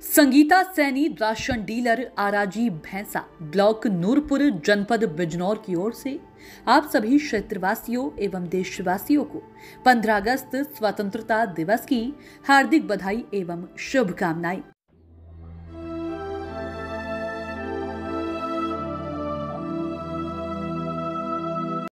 Sangeeta Saini ration dealer Araji Bhainsa block Nurpur जनपद बिजनौर की ओर से आप सभी क्षेत्रवासियों एवं देशवासियों को 15 अगस्त स्वतंत्रता दिवस की हार्दिक बधाई एवं शुभकामनाएं।